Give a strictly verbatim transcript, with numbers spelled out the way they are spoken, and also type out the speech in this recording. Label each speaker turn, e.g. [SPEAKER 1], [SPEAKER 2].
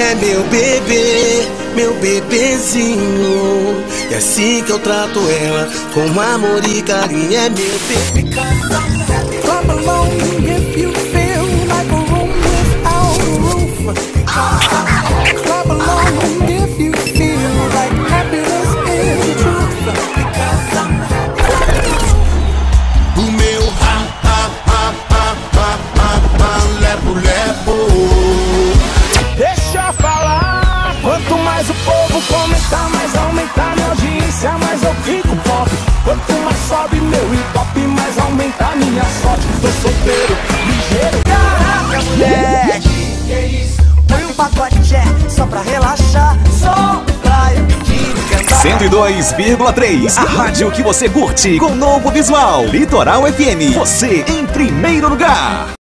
[SPEAKER 1] É meu bebê, meu bebezinho. É assim que eu trato ela, com amor e carinho. É meu bebê.
[SPEAKER 2] Clap along if you feel like a room without a roof. Clap along if you feel like happiness is the truth.
[SPEAKER 1] O meu ha, ha, ha, ha, ha, ha, ha, lepo, lepo.
[SPEAKER 2] Deixa eu falar. Quanto mais o povo comentar, mais aumentar minha audiência, mais eu fico pop. Quanto mais sobe meu hip hop, mais aumenta a minha sorte. Tô solteiro, ligeiro.
[SPEAKER 3] Caraca, moleque, que isso? Põe um pacote é só pra relaxar. Só pra eu pedir e cantar.
[SPEAKER 4] cento e dois vírgula três, a rádio que você curte com novo visual. Litoral F M, você em primeiro lugar.